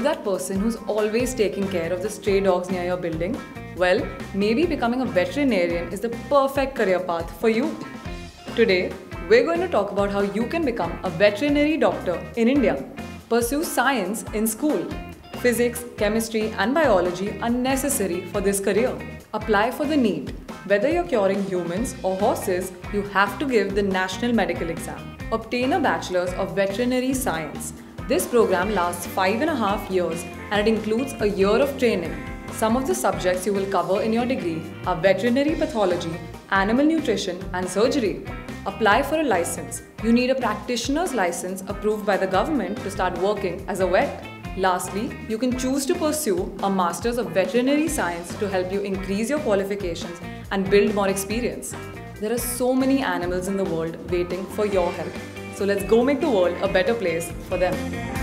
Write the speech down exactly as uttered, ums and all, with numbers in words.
that person who's always taking care of the stray dogs near your building? Well, maybe becoming a veterinarian is the perfect career path for you. Today, we're going to talk about how you can become a veterinary doctor in India. Pursue science in school. Physics, chemistry and biology are necessary for this career. Apply for the NEET. Whether you're curing humans or horses, you have to give the National Medical Exam. Obtain a Bachelors of Veterinary Science. This program lasts five and a half years and it includes a year of training. Some of the subjects you will cover in your degree are veterinary pathology, animal nutrition and surgery. Apply for a license. You need a practitioner's license approved by the government to start working as a vet. Lastly, you can choose to pursue a Masters of Veterinary Science to help you increase your qualifications and build more experience. There are so many animals in the world waiting for your help. So let's go make the world a better place for them.